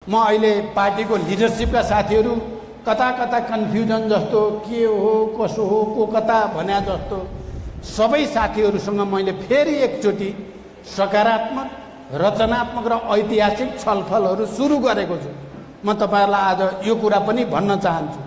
म अहिले पार्टीको लिडरसिपका साथीहरू कता कता कन्फ्युजन जस्तो के हो कसो हो को कता भन्या जस्तो सबै साथीहरूसँग मैले फेरि एकचोटि सकारात्मक रचनात्मक र ऐतिहासिक छलफलहरू सुरु गरेको छु। म तपाईहरुलाई आज यो कुरा पनि भन्न चाहन्छु।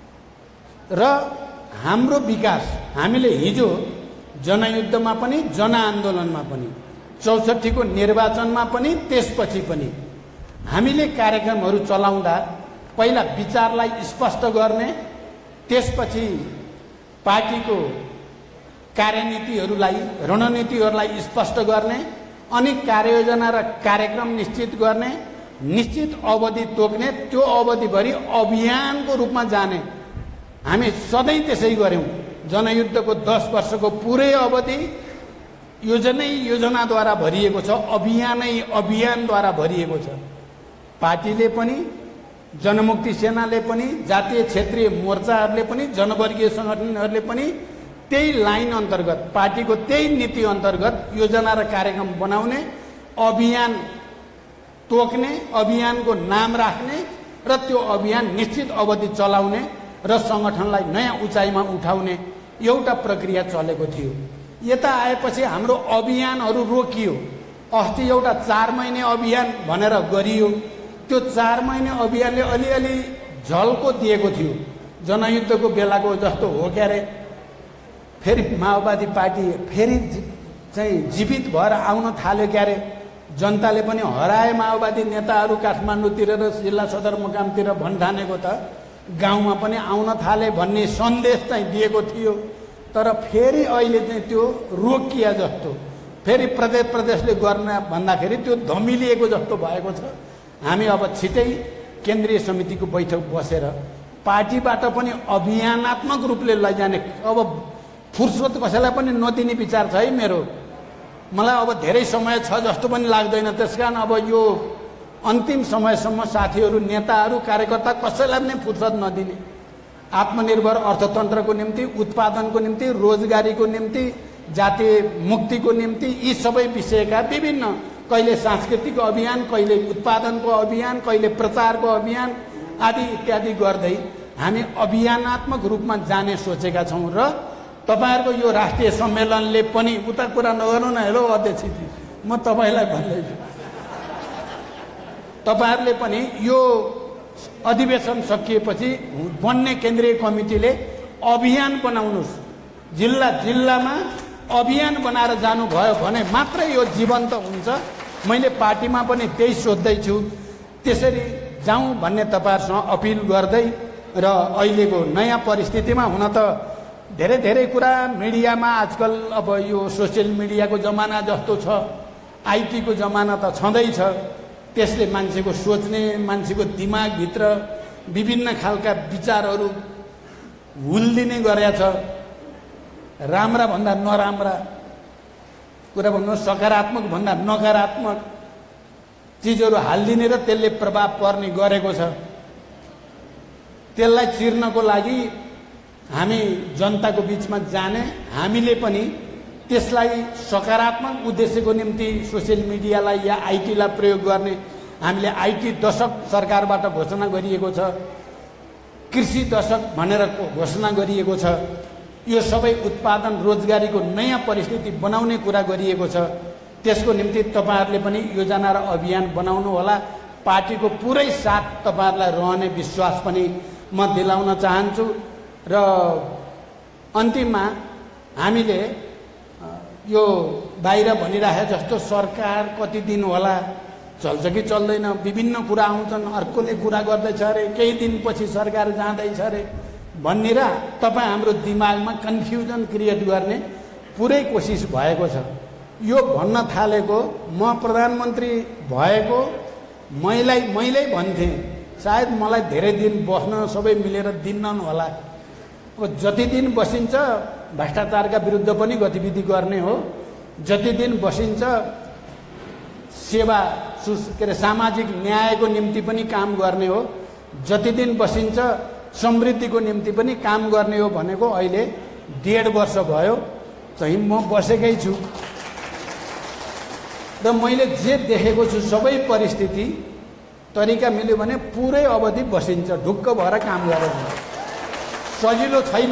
र हाम्रो विकास हामीले हिजो जनयुद्धमा पनि जनआन्दोलनमा पनि 64 को निर्वाचनमा पनि त्यसपछि पनि हामीले कार्यक्रमहरू चलाउँदा पहिला विचारलाई स्पष्ट गर्ने, त्यसपछि पार्टीको कार्यनीतिहरूलाई रणनीतिहरूलाई स्पष्ट गर्ने, अनि कार्ययोजना र कार्यक्रम निश्चित गर्ने, निश्चित अवधि तोक्ने, त्यो अवधिभरि अभियानको रूपमा जाने। हामी सधैँ त्यसै गर्यौं। जनयुद्धको 10 वर्षको पुरै अवधि योजनाद्वारा भरिएको छ, अभियानद्वारा भरिएको छ। पार्टीले पनि, जनमुक्ति सेनाले पनि, जातीय क्षेत्रीय मोर्चाहरूले पनि, जनवर्गीय संगठनहरूले पनि त्यही लाइन अन्तर्गत, पार्टीको त्यही नीति अन्तर्गत योजना र कार्यक्रम बनाउने, अभियान तोक्ने, अभियानको नाम राख्ने र त्यो अभियान निश्चित अवधि चलाउने र संगठनलाई नयाँ उचाइमा उठाउने एउटा प्रक्रिया चलेको थियो। यता आएपछि हाम्रो अभियानहरू रोकियो। अस्ति एउटा 4 महिने अभियान भनेर गरियो। त्यो 4 महिने अभियानले अलिअलि झल्को दिएको थियो। जनयुद्धको बेलाको जस्तो हो क्यारे। फेरि माओवादी पार्टी फेरि चाहिँ जीवित भएर आउन थाल्यो क्यारे। जनताले पनि हराए माओवादी नेताहरू काठमाडौँतिर र जिल्ला सदरमुकामतिर भन्ठानेको त गाउँमा पनि आउन थाले भन्ने सन्देश चाहिँ दिएको थियो। तर फेरि अहिले चाहिँ त्यो रोकिया जस्तो, फेरि प्रदेशले गर्न भन्दाखेरि त्यो धमिलिएको जस्तो भएको छ। हामी अब छिटै केन्द्रीय समितिको बैठक बसेर पार्टीबाट पनि अभियानात्मक रूपले लैजाने, अब फुर्सद कसैलाई पनि नदिने विचार छ है मेरो। मलाई अब धेरै समय छ जस्तो पनि लाग्दैन। त्यसकारण अब यो अन्तिम समयसम्म साथीहरू, नेताहरू, कार्यकर्ता कसैलाई पनि फुर्सद नदिने, आत्मनिर्भर अर्थतन्त्रको निम्ति, उत्पादनको निम्ति, रोजगारीको निम्ति, जातीय मुक्तिको निम्ति यी सबै विषयका विभिन्न, कहिले सांस्कृतिक अभियान, कहिले उत्पादनको अभियान, कहिले प्रचारको अभियान आदि इत्यादि गर्दै हामी अभियानात्मक रूपमा जाने सोचेका छौं। र तपाईहरुको यो राष्ट्रिय सम्मेलनले पनि, उता कुरा नगर्नु न, हेलो अध्यक्षजी, म तपाईलाई भन्दैछु, तपाईहरुले पनि यो अधिवेशन सकिएपछि बन्ने केन्द्रीय कमिटीले अभियान बनाउनुस्। जिल्ला जिल्लामा अभियान बनाएर जानुभयो भने मात्रै यो जीवन्त हुन्छ। मैले पार्टीमा पनि त्यही सोच्दैछु। त्यसरी जाउँ भन्ने तपाईहरुसँग अपिल गर्दै र अहिलेको नयाँ परिस्थितिमा हुन त धेरै कुरा मिडियामा आजकल, अब यो सोशल मिडियाको जमाना जस्तो छ, आइटीको जमाना त छँदैछ। त्यसले मान्छेको सोच्ने, मान्छेको दिमागभित्र विभिन्न खालका विचारहरू हुल्दिने गरेछ। राम्रा भन्दा नराम्रा कुरा भन्नु, सकारात्मक भन्दा नकारात्मक चिजहरू हाल्दिने र त्यसले प्रभाव पर्ने गरेको छ। त्यसलाई चिर्नको लागि हामी जनताको बीचमा जाने, हामीले पनि त्यसलाई सकारात्मक उद्देश्यको निम्ति सोशल मिडियालाई या आइटीलाई प्रयोग गर्ने। हामीले आइटी दशक सरकारबाट घोषणा गरिएको छ, कृषि दशक भनेर घोषणा गरिएको छ। यो सबै उत्पादन रोजगारीको नयाँ परिस्थिति बनाउने कुरा गरिएको छ। त्यसको निम्ति तपाईहरुले पनि योजना र अभियान बनाउनु होला। पार्टीको पुरै साथ तपाईहरुलाई रहने विश्वास पनि म दिलाउन चाहन्छु। र अन्तिममा हामीले यो बाहिर भनिराखे जस्तो सरकार कति दिन होला, चल्छ कि चल्दैन, विभिन्न कुरा आउँछन्, अर्कोले कुरा गर्दैछ अरे, केही दिनपछि सरकार जाँदैछ अरे भन्ने र तपाईँ हाम्रो दिमागमा कन्फ्युजन क्रिएट गर्ने पुरै कोसिस भएको छ। यो भन्न थालेको म प्रधानमन्त्री भएको मैले भन्थे, सायद मलाई धेरै दिन बस्न सबै मिलेर दिन्नन् होला। अब जति दिन बसिन्छ भ्रष्टाचारका विरुद्ध पनि गतिविधि गर्ने हो, जति दिन बसिन्छ सेवा के अरे सामाजिक न्यायको निम्ति पनि काम गर्ने हो, जति दिन बसिन्छ समृद्धिको निम्ति पनि काम गर्ने हो भनेको अहिले 1.5 वर्ष भयो चाहिँ म बसेकै छु। र मैले जे देखेको छु सबै परिस्थिति तरिका मिल्यो भने पुरै अवधि बसिन्छ, ढुक्क भएर काम गरेर। सजिलो छैन,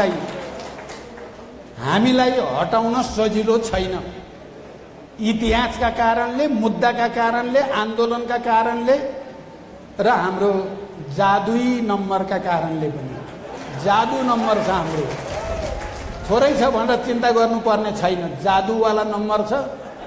हामीलाई हटाउन सजिलो छैन। इतिहासका कारणले, मुद्दाका कारणले, आन्दोलनका कारणले र हाम्रो जादुई नम्बरका कारणले पनि। जादु नम्बर छ हाम्रो, थोरै छ भनेर चिन्ता गर्नुपर्ने छैन। जादुवाला नम्बर छ,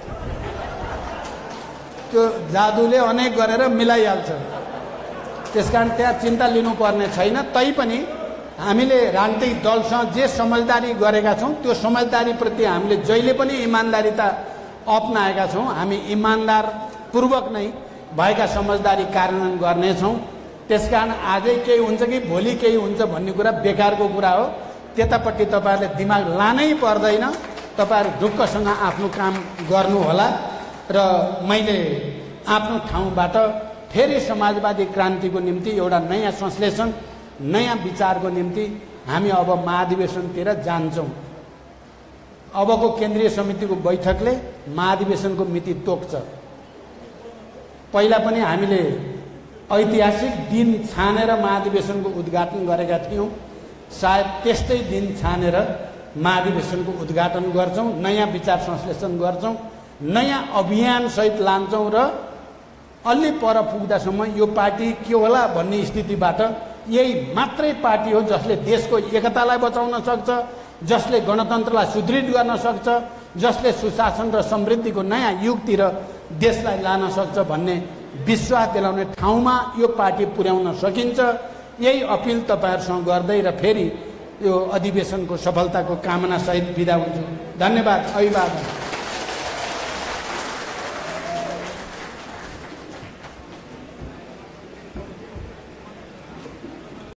त्यो जादुले अनेक गरेर मिलाइहाल्छ। त्यसकारण त्यहाँ चिन्ता लिनुपर्ने छैन। तैपनि हामीले राजनीतिक दलसँग जे समझदारी गरेका छौँ त्यो समझदारीप्रति हामीले जहिले पनि इमान्दारिता अपनाएका छौँ। हामी इमान्दारपूर्वक नै भएका समझदारी कार्यान्वयन गर्नेछौँ। त्यसकारण आजै केही हुन्छ कि भोलि केही हुन्छ भन्ने कुरा बेकारको कुरा हो। त्यतापट्टि तपाईँहरूले दिमाग लानै पर्दैन। तपाईँहरू ढुक्कसँग आफ्नो काम गर्नुहोला। र मैले आफ्नो ठाउँबाट फेरि समाजवादी क्रान्तिको निम्ति एउटा नयाँ संश्लेषण, नयाँ विचारको निम्ति हामी अब महाधिवेशनतिर जान्छौँ। अबको केन्द्रीय समितिको बैठकले महाधिवेशनको मिति तोक्छ। पहिला पनि हामीले ऐतिहासिक दिन छानेर महाधिवेशनको उद्घाटन गरेका थियौँ। सायद त्यस्तै दिन छानेर महाधिवेशनको उद्घाटन गर्छौँ, नयाँ विचार संश्लेषण गर्छौँ, नयाँ अभियानसहित लान्छौँ र अलि पर पुग्दासम्म यो पार्टी के होला भन्ने स्थितिबाट यही मात्रै पार्टी हो जसले देशको एकतालाई बचाउन सक्छ, जसले गणतन्त्रलाई सुदृढ गर्न सक्छ, जसले सुशासन र समृद्धिको नयाँ युगतिर देशलाई लान सक्छ भन्ने विश्वास दिलाउने ठाउँमा यो पार्टी पुर्याउन सकिन्छ। यही अपिल तपाईँहरूसँग गर्दै र फेरि यो अधिवेशनको सफलताको कामना सहित बिदा हुन्छु। धन्यवाद। अभिवादन।